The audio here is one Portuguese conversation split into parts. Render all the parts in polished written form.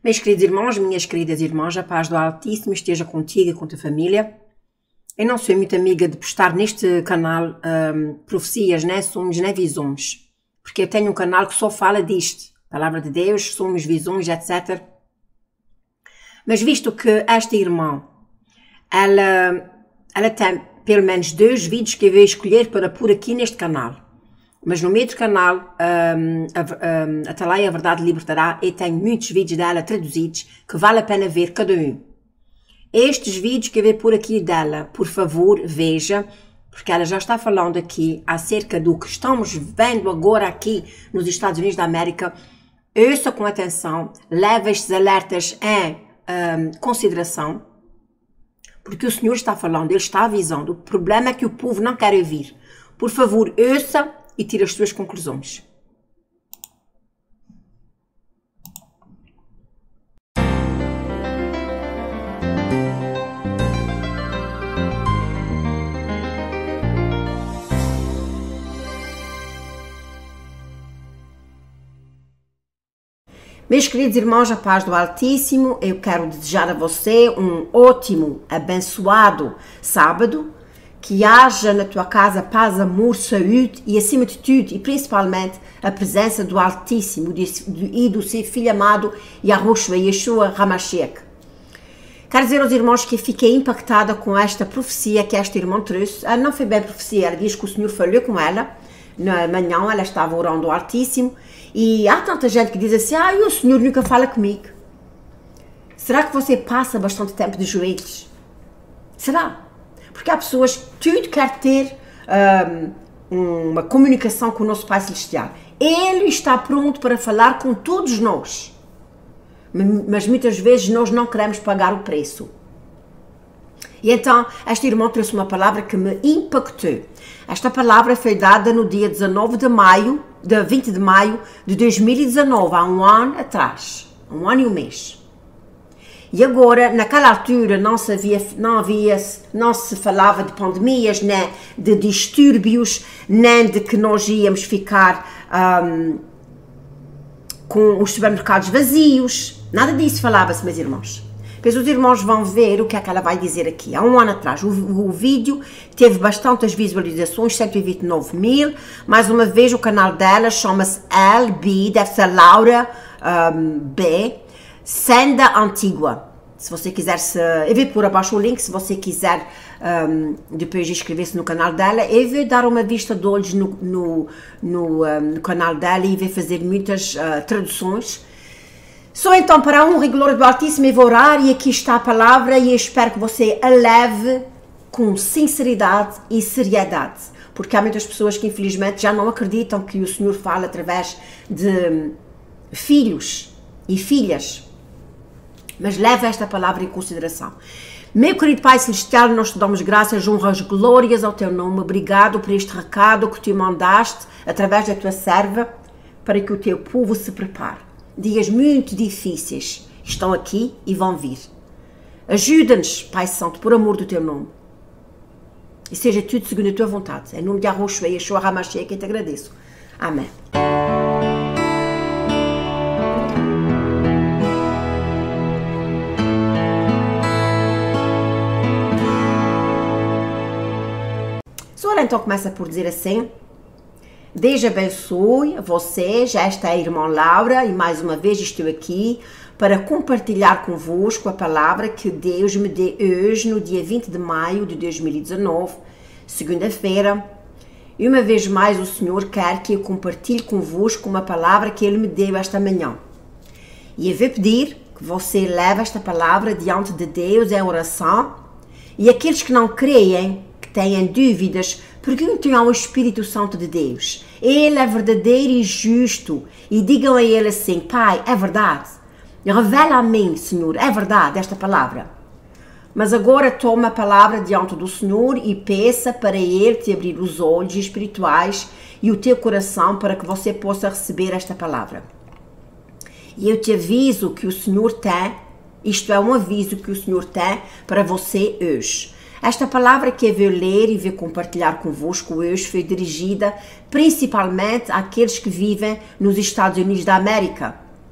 Meus queridos irmãos, minhas queridas irmãs, a paz do Altíssimo esteja contigo e com a tua família. Eu não sou muito amiga de postar neste canal profecias, né? Sonhos, né? Visões. Porque eu tenho um canal que só fala disto. Palavra de Deus, sonhos, visões, etc. Mas visto que esta irmã, ela tem pelo menos 2 vídeos que eu vou escolher para pôr aqui neste canal. Mas no meio do canal, até lá a verdade libertará, e tenho muitos vídeos dela traduzidos que vale a pena ver cada um. Estes vídeos que eu vou pôr aqui dela, por favor, veja, porque ela já está falando aqui acerca do que estamos vendo agora aqui nos Estados Unidos da América. Ouça com atenção, leve estes alertas em consideração, porque o Senhor está falando, Ele está avisando. O problema é que o povo não quer ouvir. Por favor, ouça e tire as suas conclusões. Meus queridos irmãos, a paz do Altíssimo, eu quero desejar a você um ótimo, abençoado sábado, que haja na tua casa paz, amor, saúde e, acima de tudo, e principalmente, a presença do Altíssimo e do seu Filho amado, Yahushua, Yeshua HaMashiach. Quero dizer aos irmãos que fiquei impactada com esta profecia que esta irmã trouxe. Ela não foi bem profecia, ela diz que o Senhor falou com ela. Na manhã ela estava orando ao Altíssimo e há tanta gente que diz assim: o Senhor nunca fala comigo. Será que você passa bastante tempo de joelhos? Será? Porque há pessoas que tudo quer ter uma comunicação com o nosso Pai Celestial. Ele está pronto para falar com todos nós. Mas muitas vezes nós não queremos pagar o preço. E então, esta irmã trouxe uma palavra que me impactou. Esta palavra foi dada no dia 20 de maio de 2019, há um ano atrás. 1 ano e 1 mês. E agora, naquela altura, não se falava de pandemias, nem de distúrbios, nem de que nós íamos ficar com os supermercados vazios. Nada disso falava-se, meus irmãos. Pois os irmãos vão ver o que é que ela vai dizer aqui. Há 1 ano atrás, o vídeo teve bastantes visualizações, 129 mil. Mais uma vez, o canal dela chama-se LB, deve ser Laura B. Senda Antigua. Se você quiser, eu vou pôr abaixo o link, se você quiser depois inscrever-se no canal dela. Eu vou dar uma vista de olhos no canal dela e vou fazer muitas traduções. Só então, para a honra e glória do Altíssimo, eu vou orar e aqui está a palavra e eu espero que você a leve com sinceridade e seriedade. Porque há muitas pessoas que infelizmente já não acreditam que o Senhor fala através de filhos e filhas. Mas leve esta palavra em consideração. Meu querido Pai Celestial, nós te damos graças, honras, glórias ao teu nome. Obrigado por este recado que tu mandaste através da tua serva para que o teu povo se prepare. Dias muito difíceis estão aqui e vão vir. Ajuda-nos, Pai Santo, por amor do teu nome. E seja tudo segundo a tua vontade. Em nome de Yahushua, Yeshua HaMashiach, que eu te agradeço. Amém. Ora, então começa por dizer assim: Deus abençoe vocês, esta é a irmã Laura, e mais uma vez estou aqui para compartilhar convosco a palavra que Deus me deu hoje, no dia 20 de maio de 2019, segunda-feira. E uma vez mais o Senhor quer que eu compartilhe convosco uma palavra que Ele me deu esta manhã. E eu vou pedir que você leve esta palavra diante de Deus em oração, e aqueles que não creem, que têm dúvidas, perguntem ao Espírito Santo de Deus. Ele é verdadeiro e justo. E digam a Ele assim: Pai, é verdade. Revela a mim, Senhor, é verdade esta palavra. Mas agora toma a palavra diante do Senhor e peça para Ele te abrir os olhos espirituais e o teu coração para que você possa receber esta palavra. E eu te aviso que o Senhor tem, isto é um aviso que o Senhor tem para você hoje. Esta palavra que eu vou ler e vou compartilhar convosco hoje foi dirigida principalmente àqueles que vivem nos Estados Unidos da América.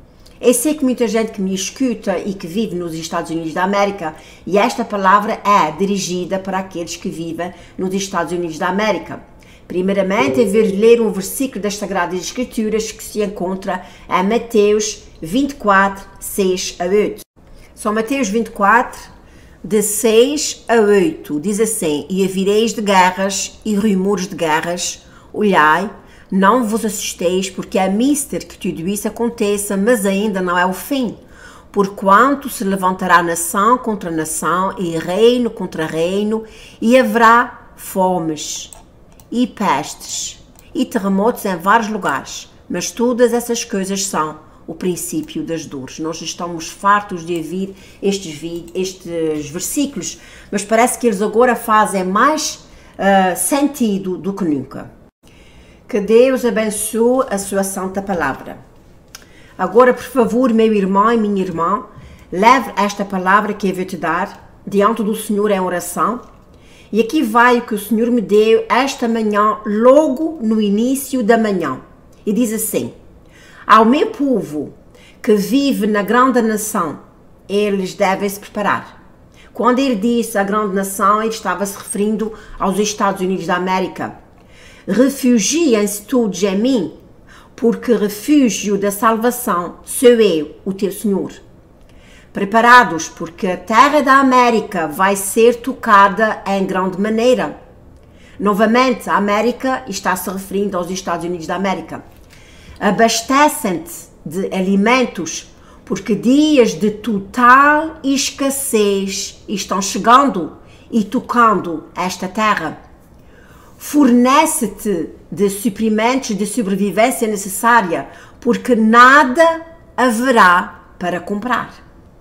Eu sei que muita gente que me escuta e que vive nos Estados Unidos da América, e esta palavra é dirigida para aqueles que vivem nos Estados Unidos da América. Primeiramente, eu vou ler um versículo das Sagradas Escrituras que se encontra em Mateus 24, 6 a 8. São Mateus 24, de 6 a 8, diz assim: E havereis de guerras e rumores de guerras, olhai, não vos assusteis, porque é mister que tudo isso aconteça, mas ainda não é o fim. Porquanto se levantará nação contra nação e reino contra reino, e haverá fomes e pestes e terremotos em vários lugares. Mas todas essas coisas são o princípio das dores. Nós estamos fartos de ouvir estes versículos, mas parece que eles agora fazem mais sentido do que nunca. Que Deus abençoe a sua santa palavra. Agora, por favor, meu irmão e minha irmã, leve esta palavra que eu vou te dar diante do Senhor em oração. E aqui vai o que o Senhor me deu esta manhã, logo no início da manhã. E diz assim: ao meu povo que vive na grande nação, eles devem se preparar. Quando ele disse a grande nação, ele estava se referindo aos Estados Unidos da América. Refugiem-se todos em mim, porque refúgio da salvação sou eu, o teu Senhor. Preparados, porque a terra da América vai ser tocada em grande maneira. Novamente, a América está se referindo aos Estados Unidos da América. Abastecem-te de alimentos, porque dias de total escassez estão chegando e tocando esta terra. Fornece-te de suprimentos de sobrevivência necessária, porque nada haverá para comprar.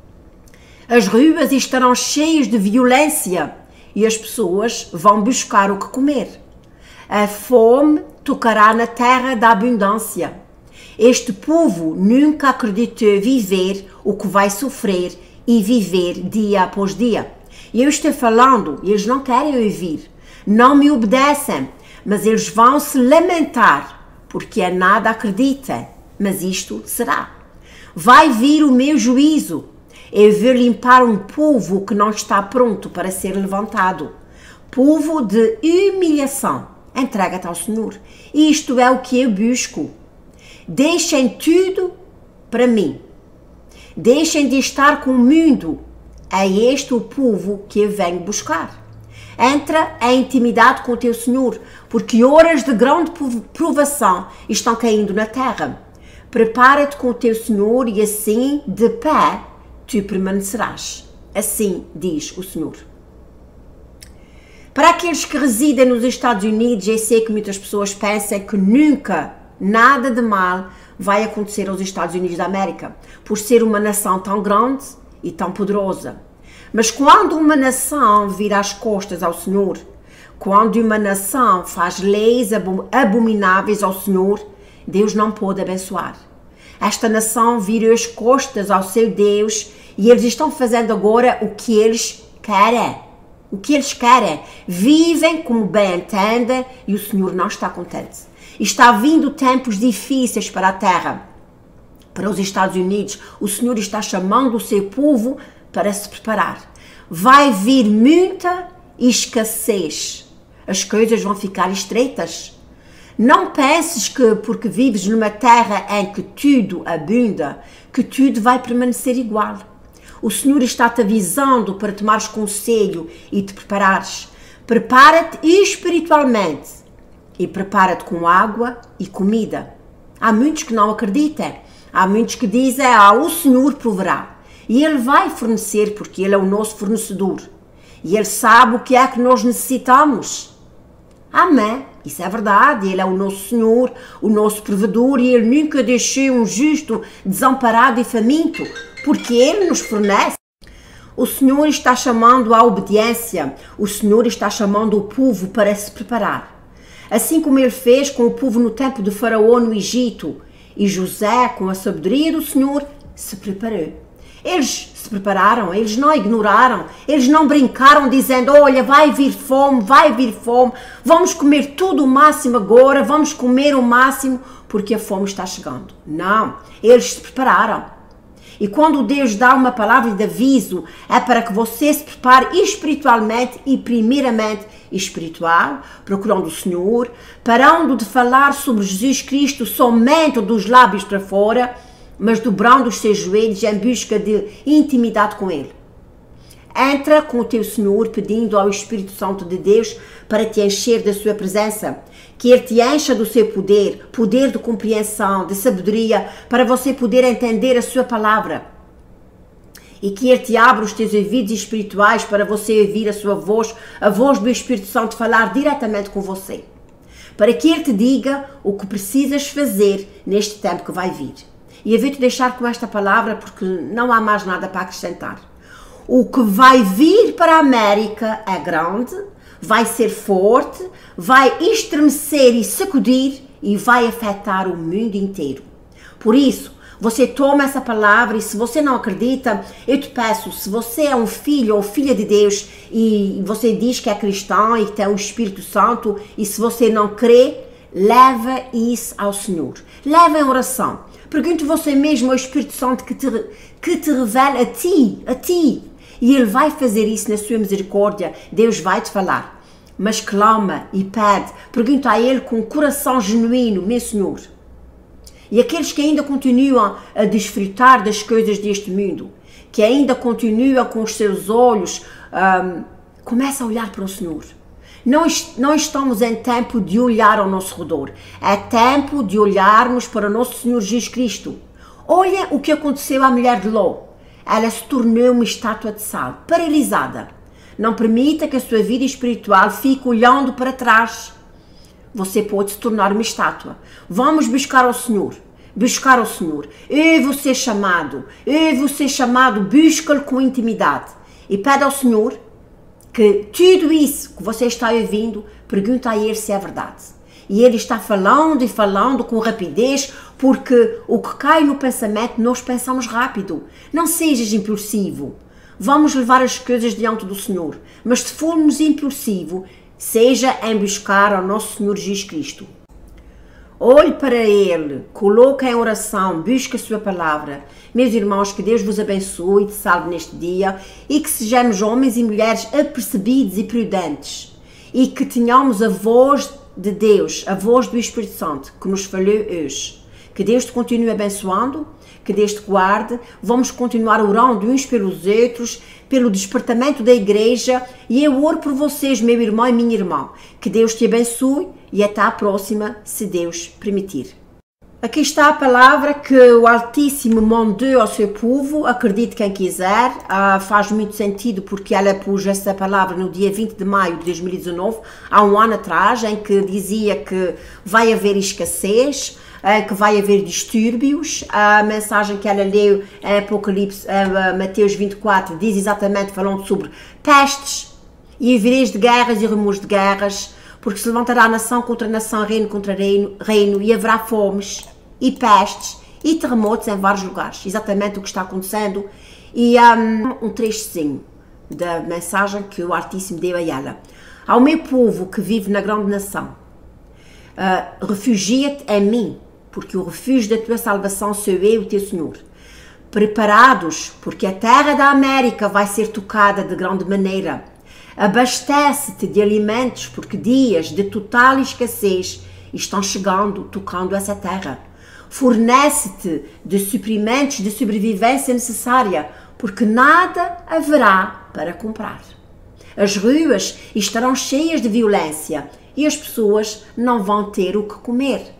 As ruas estarão cheias de violência e as pessoas vão buscar o que comer. A fome tocará na terra da abundância. Este povo nunca acreditou viver o que vai sofrer e viver dia após dia. E eu estou falando, e eles não querem ouvir. Não me obedecem, mas eles vão se lamentar, porque a nada acreditam, mas isto será. Vai vir o meu juízo, eu vou limpar um povo que não está pronto para ser levantado, povo de humilhação. Entrega-te ao Senhor, isto é o que eu busco. Deixem tudo para mim, deixem de estar com o mundo, é este o povo que eu venho buscar. Entra em intimidade com o teu Senhor, porque horas de grande provação estão caindo na terra. Prepara-te com o teu Senhor e assim, de pé, tu permanecerás. Assim diz o Senhor. Para aqueles que residem nos Estados Unidos, eu sei que muitas pessoas pensam que nunca nada de mal vai acontecer aos Estados Unidos da América, por ser uma nação tão grande e tão poderosa. Mas quando uma nação vira as costas ao Senhor, quando uma nação faz leis abomináveis ao Senhor, Deus não pode abençoar. Esta nação virou as costas ao seu Deus e eles estão fazendo agora o que eles querem. O que eles querem. Vivem como bem entendem e o Senhor não está contente. Está vindo tempos difíceis para a terra, para os Estados Unidos. O Senhor está chamando o seu povo para se preparar. Vai vir muita escassez. As coisas vão ficar estreitas. Não penses que porque vives numa terra em que tudo abunda, que tudo vai permanecer igual. O Senhor está-te avisando para tomares conselho e te preparares. Prepara-te espiritualmente e prepara-te com água e comida. Há muitos que não acreditam. Há muitos que dizem, o Senhor proverá. E Ele vai fornecer, porque Ele é o nosso fornecedor. E Ele sabe o que é que nós necessitamos. Amém. Isso é verdade. Ele é o nosso Senhor, o nosso provedor, e Ele nunca deixou um justo desamparado e faminto, porque Ele nos fornece. O Senhor está chamando à obediência. O Senhor está chamando o povo para se preparar. Assim como Ele fez com o povo no tempo de Faraó no Egito. E José, com a sabedoria do Senhor, se preparou. Eles se prepararam, eles não ignoraram, eles não brincaram dizendo, olha, vai vir fome, vamos comer tudo o máximo agora, vamos comer o máximo porque a fome está chegando. Não, eles se prepararam. E quando Deus dá uma palavra de aviso, é para que você se prepare espiritualmente e primeiramente espiritual, procurando o Senhor, parando de falar sobre Jesus Cristo somente dos lábios para fora, mas dobrando os seus joelhos em busca de intimidade com Ele. Entra com o teu Senhor pedindo ao Espírito Santo de Deus para te encher da sua presença, que Ele te encha do seu poder, poder de compreensão, de sabedoria, para você poder entender a sua palavra. E que Ele te abra os teus ouvidos espirituais para você ouvir a sua voz, a voz do Espírito Santo falar diretamente com você. Para que Ele te diga o que precisas fazer neste tempo que vai vir. E eu vou te deixar com esta palavra porque não há mais nada para acrescentar. O que vai vir para a América é grande, vai ser forte, vai estremecer e sacudir e vai afetar o mundo inteiro. Por isso, você toma essa palavra e se você não acredita, eu te peço, se você é um filho ou filha de Deus e você diz que é cristão e que tem o Espírito Santo e se você não crê, leva isso ao Senhor. Leva em oração. Pergunte você mesmo ao Espírito Santo que te revela a ti. E Ele vai fazer isso na sua misericórdia. Deus vai te falar. Mas clama e pede. Pergunta a Ele com um coração genuíno, meu Senhor. E aqueles que ainda continuam a desfrutar das coisas deste mundo, que ainda continuam com os seus olhos, começa a olhar para o Senhor. Não estamos em tempo de olhar ao nosso redor. É tempo de olharmos para o nosso Senhor Jesus Cristo. Olha o que aconteceu à mulher de Ló. Ela se tornou uma estátua de sal, paralisada. Não permita que a sua vida espiritual fique olhando para trás. Você pode se tornar uma estátua. Vamos buscar ao Senhor. Buscar ao Senhor. Eu vou ser chamado. Busca-lo com intimidade. E pede ao Senhor que tudo isso que você está ouvindo, pergunta a Ele se é verdade. E Ele está falando e falando com rapidez, porque o que cai no pensamento, nós pensamos rápido. Não sejas impulsivo. Vamos levar as coisas diante do Senhor. Mas se formos impulsivo, seja em buscar ao nosso Senhor Jesus Cristo. Olhe para Ele, coloque em oração, busque a sua palavra. Meus irmãos, que Deus vos abençoe e te salve neste dia e que sejamos homens e mulheres apercebidos e prudentes e que tenhamos a voz de Deus, a voz do Espírito Santo que nos falou hoje. Que Deus te continue abençoando, que Deus te guarde. Vamos continuar orando uns pelos outros, pelo despertamento da igreja e eu oro por vocês, meu irmão e minha irmã. Que Deus te abençoe e até à próxima, se Deus permitir. Aqui está a palavra que o Altíssimo mandou ao seu povo, acredite quem quiser, faz muito sentido porque ela pôs essa palavra no dia 20 de maio de 2019, há um ano atrás, em que dizia que vai haver escassez, que vai haver distúrbios. A mensagem que ela leu em Apocalipse, Mateus 24, diz exatamente, falando sobre pestes e havereis de guerras e rumores de guerras, porque se levantará nação contra nação, reino contra reino, e haverá fomes e pestes e terremotos em vários lugares. Exatamente o que está acontecendo. E um trechozinho da mensagem que o Altíssimo deu a ela. Ao meu povo que vive na grande nação, refugia-te em mim, porque o refúgio da tua salvação sou eu, o teu Senhor. Preparados, porque a terra da América vai ser tocada de grande maneira. Abastece-te de alimentos, porque dias de total escassez estão chegando, tocando essa terra. Fornece-te de suprimentos de sobrevivência necessária, porque nada haverá para comprar. As ruas estarão cheias de violência e as pessoas não vão ter o que comer.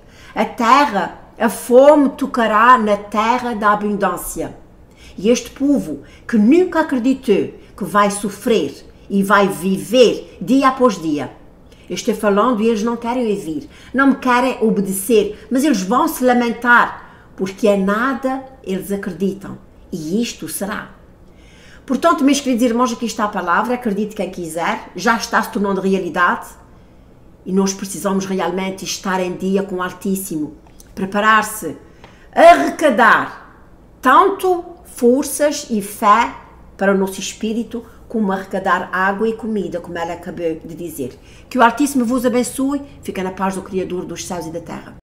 A fome tocará na terra da abundância. E este povo que nunca acreditou que vai sofrer e vai viver dia após dia. Eu estou falando e eles não querem ouvir, não me querem obedecer, mas eles vão se lamentar, porque em nada eles acreditam. E isto será. Portanto, meus queridos irmãos, aqui está a palavra, acredite quem quiser, já está se tornando realidade. E nós precisamos realmente estar em dia com o Altíssimo, preparar-se, arrecadar tanto forças e fé para o nosso espírito, como arrecadar água e comida, como ela acabou de dizer. Que o Altíssimo vos abençoe, fica na paz do Criador dos céus e da terra.